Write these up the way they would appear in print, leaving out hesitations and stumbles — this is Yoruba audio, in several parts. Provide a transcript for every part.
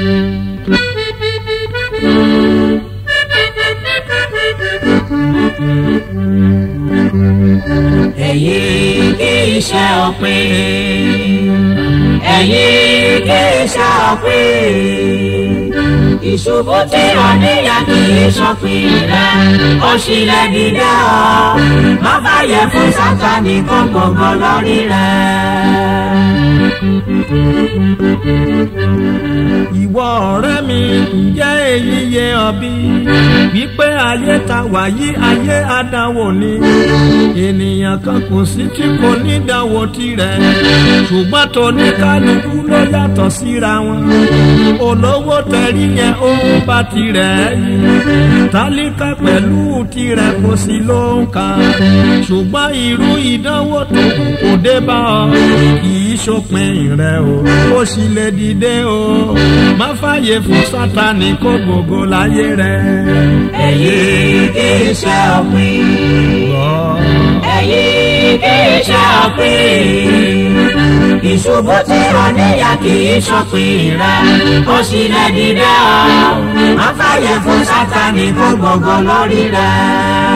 èyí kì í ṣe òpin, èyí kì í ṣe òpin. Ìṣubú tí o níyà kì í ṣòpin rẹ̀, ó ṣì lè dìde ọ́. Má fàyè fún Sátánì kó gbogbo lórí rẹ̀. Ìwọ ọ̀rẹ́ mi, ǹjẹ́ èyí yé ọ bí? Wípé ayé ta wàyí ayé àdánwò ni. Ènìyàn kan kò sí tí kò ní dánwò tirẹ̀, ṣùgbọ́n tóní kálukú ló yàtọ̀ síra wọn. Olówó tẹ̀rí yẹn ó ń bá tirẹ̀ yìí, tálíkà pẹ̀lú tirẹ̀ kò sí ló ń kà. Ṣùgbọ́n irú ìdánwò tó kò dé bá ọ kì í ṣòpin rẹ̀ o, ó sì lè dìde o. Má fàyè fún Sátánì kó gbogbo láyé rẹ̀. Èyí kì í ṣe òpin, èyí kì í ṣe òpin. Ìṣubú tí o níyà kì í ṣòpin rẹ̀, ó sì lè dìde ọ́. Má fàyè fún Sátánì kó gbogbo lórí rẹ̀.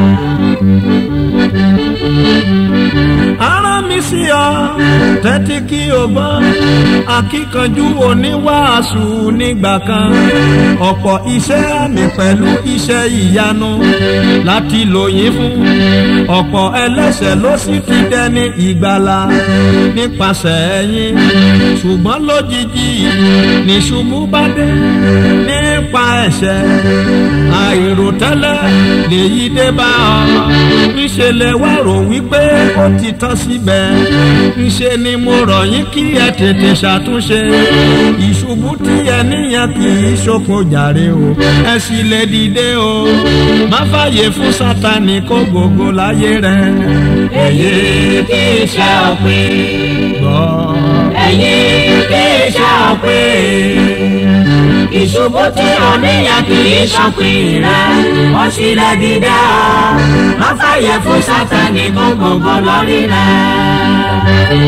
Arán mi sí ọ, tẹ́tí kí o gbọ́, akíkanjú oníwàásù nígbà kan. Ọ̀pọ̀ iṣẹ́ àmì pẹ̀lú iṣẹ́ ìyanu láti lòyìn fún. Ọ̀pọ̀ ẹlẹ́ṣẹ̀ ló sì ti dẹni ìgbàlà nípasẹ̀ ẹ̀yin. Ṣùgbọ́n lójijì ní ṣubú bá dé nípa ẹ̀ṣẹ̀. Àìròtẹ́lẹ̀ lèyí dé bá ọ. Ńṣe lẹ wá rò wípé ó ti tán síbẹ̀. Ńṣe ni mo rọ̀ yín kí ẹ tètè ṣàtúnṣe. Ìṣubú tí ẹ níyàn kì í ṣòpin jàre o, ẹ sì lè dìde o. Má fàyè fún Sátánì kó gbogbo láyé rẹ. Èyí kì í ṣe òpin, èyí kì í ṣe òpin. Ìṣubú tí o níyà kì í ṣòpin rẹ̀, ó sì lè dìde ọ́. Má fàyè fún Sátánì kó gbogbo lórí rẹ̀.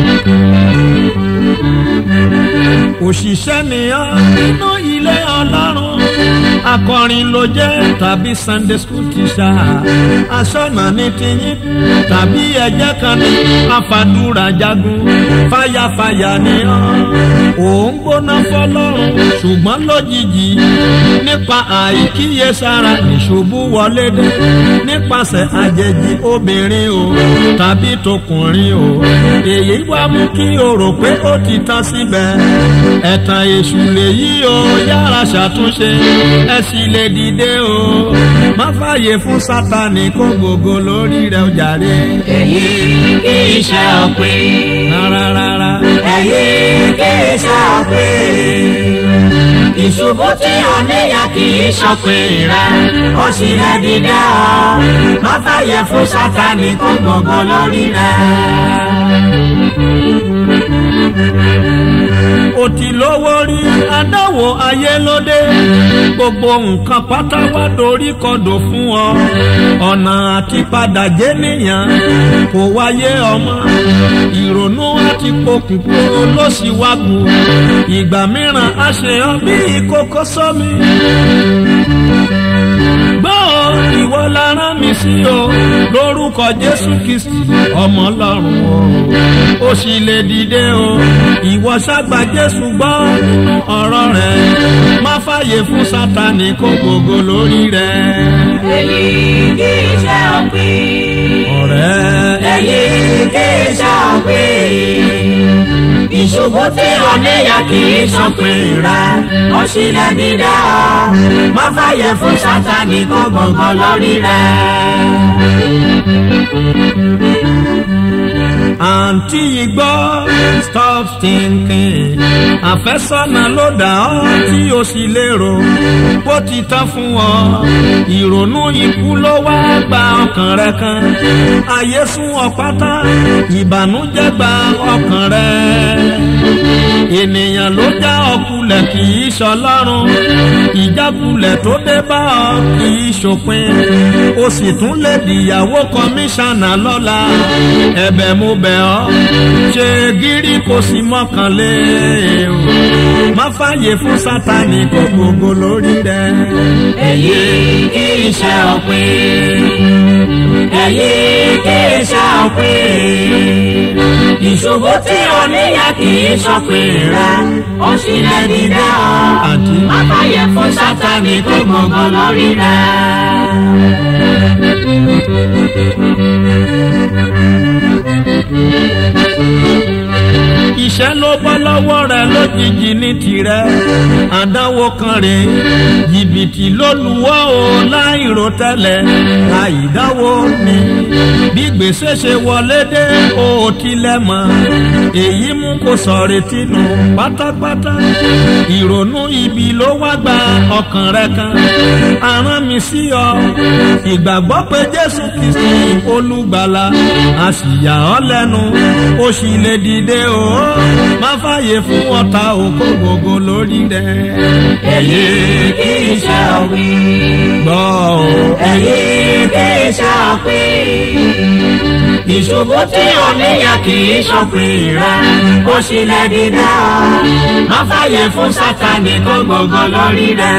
Òṣìṣẹ́ ni ọ́ nínú ilé Ọlọ́run, akọrin ló jẹ́ tàbí Sunday school teacher, aṣọ́nà ní tiyín tàbí ẹ̀jẹ̀ kan ní afàdúrà jagun. Fàyàfàyà ni ọ́, òun gbóná fọlọ́run, ṣùgbọ́n lójijì nípa àìkíyèsára ìṣubú wọlé dé. Nípasẹ̀ àjèjì obìnrin o tàbí tọkùnrin o, èyí wá mú kí o rò pé ó ti tán síbẹ̀. Ẹ̀tàn èṣù lèyí o, yára ṣàtúnṣe, ẹ sì lè dìde o. Má fàyè fún Sátánì kó gbogbo lórí rẹ̀ o jàre. Èyí kì í ṣe òpin, rárá. Èyí kì í ṣe òpin. Ìṣubú tí o níyà kì í ṣòpin rẹ̀, ó sì lè dìde ọ́. Má fàyè fún Sátánì kó gbogbo lórí rẹ̀. Ó ti lówó rí, àdánwò ayé lóde, gbogbo nǹkan pátá wá dorí kodò fún ọ. Ọ̀nà àti padà jẹ́ nìyàn kò wáyé ọmọ. Ìrònú àti pokùnpò ló sì wá gùn. Ìgbà mìíràn a ṣe ọ bí ìkókó sọ́mi. Gbọ́ ìwọ la rán mi sí o, lórúkọ Jésù Kristi ọmọ Ọlọ́run o. Ó sì lè dìde o, ìwọ ṣàgbà Jésù gbọ́ nínú ọ̀rọ̀ rẹ̀. Má fàyè fún Sátánì kó gbogbo lórí rẹ̀. Èyí kì í ṣe òpin, ọ̀rẹ́. Èyí kì í ṣe òpin. Ìṣubú tí o níyà kì í ṣòpin rẹ̀, ó sì lè dìde ọ́. Má fàyè fún Sátánì kó gbogbo lórí rẹ̀. Àǹtí igbó, stop thinking. Àfẹ́sọ́nà ló dà ọ́ tí o sì lérò bó ti tán fún ọ. Ìrònú ikú ló wá gba ọkàn rẹ kan. Ayé sún ọ pátá, ìbànújẹ́ gba ọkàn rẹ. Ènìyàn ló já ọkù ìjákulẹ̀ kì í ṣọlọ́run ìjákulẹ̀ tó dé bá ọ kì í ṣòpin o sì tún lè dìyàwó kọmíṣánná lọ́la ẹ̀bẹ̀ mo bẹ̀ ọ́ ṣe gírí kò sí mọ́kànlé o má fàyè fún Sátánì kó gbogbo lórí rẹ. èyí kì í ṣe òpin èyí kì í ṣe òpin ìṣubú tí o níyà kì í ṣòpin rẹ ó sì lè dìde ọ́ má fàyè fún Sátánì kó gbogbo lórí rẹ. Iṣẹ́ ló bọ́ lọ́wọ́ rẹ̀ lójijì ní tirẹ̀ àdánwò kan rè jìbìtì ló lùwọ́ o láìrò tẹ́lẹ̀ àìdáwó ni bí gbèsè ṣe wọlé dé o tilẹ̀ mọ̀ èyí mú kó sọ̀rọ̀ tìǹù pátápátá ìrònú ibi ló wá gba ọkàn rẹ̀ kan arán mi sí ọ ìgbàgbọ́ pé Jésù Kristi olùgbàlà a sì yà ọ́ lẹ́nu ó sì lè dìde o má fàyè fún ọ̀tá òkò gbogbo lórí rẹ̀. èyí kì í ṣe òpin. gbọ́ o. èyí kì í ṣe òpin. ìṣubú tí o níyà kì í ṣòpin rẹ̀ ó sì lè dìde ọ́ má fàyè fún Sátánì kó gbogbo lórí rẹ̀.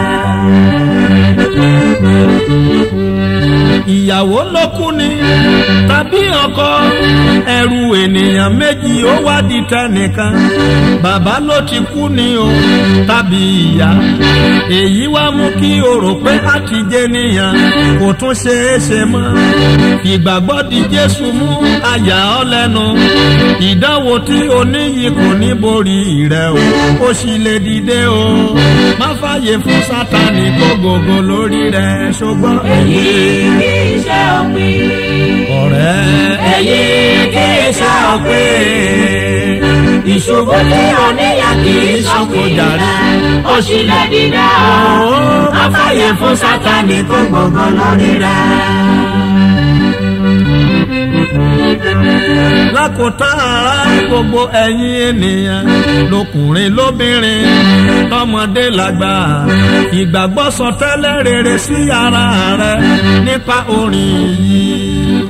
ìyàwó ló kú ni tàbí ọkọ ẹrù ènìyàn méjì ó wá di tẹnìkan bàbá ló ti kú ni o tàbí ìyá èyí wá mú kí o rò pé a ti jẹ nìyàn kò tún ṣeé ṣe mọ́ ìgbàgbọ́ di Jésù mú àyà ọ́ lẹ́nu ìdánwò tí o níyì kò ní borí rẹ o ó sì lè dìde o má fàyè fún Sátánì kó gbogbo lórí rẹ ṣùgbọ́n èyí kì í ṣe òpin. ọ̀rẹ́ èyí kì í ṣe òpin. ìṣubú tí o níyà kì í ṣòpin rẹ̀ ó sì lè dìde ọ́ má fàyè fún Sátánì kó gbogbo lórí rẹ̀. lákòótán ara gbogbo ẹ̀yin ènìyàn lọkùnrin lóbìnrin tọmọdé lágbà ìgbàgbọ́ sọtẹ́lẹ̀ rere sí ara rẹ nípa orin yìí.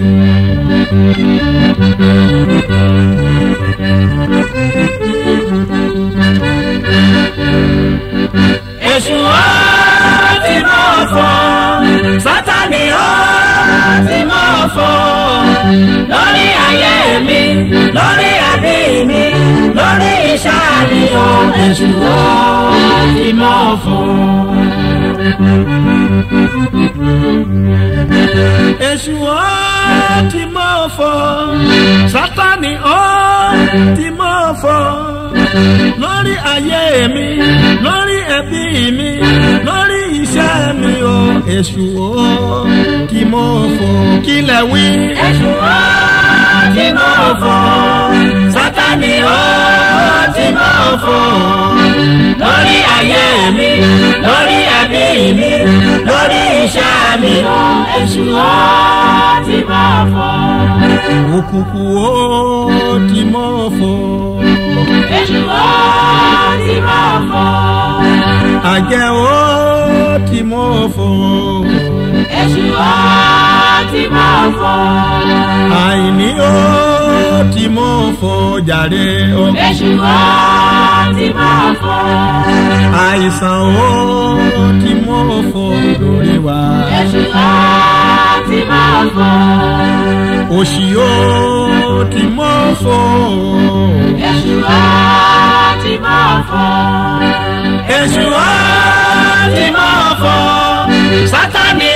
Èṣù ó ti mọ́ fọ́ Sátánì ó ti mọ́ fọ́ lórí ayé mi lórí ẹbí mi lórí iṣẹ́ mi ó Èṣù ó ti mọ́ fọ́. Èṣù ó ti mọ́ fọ́ Sátánì ó ti mọ́ fọ́ lórí ayé mi lórí ẹbí mi lórí iṣẹ́ mi o Èṣù ó ti mọ́ fọ́ kílẹ̀ wí. Èṣù ó ti mọ́ fọ́ Sátánì ó ti mọ́ fọ́ lórí ayé mi lórí ẹbí mi lórí iṣẹ́ mi o Èṣù ó ti mọ́ fọ́. Òkùnkùn ó ti mọ́ fọ́. Èṣù ó ti mọ́ fọ́. Àjẹ́ ó ti mọ́ fọ́. Èṣù ó ti mọ́ fọ́. Àìní ó ti mọ́ fọ́ jàre o. Èṣù ó ti mọ́ fọ́. Àìsàn ó ti mọ́ fọ́ lórí wa. Èṣù ó ti mọ́ fọ́. Òṣì ó ti mọ́ fọ́. Èṣù ó ti mọ́ fọ́. Èṣù ó ti mọ́ fọ́. Sátánì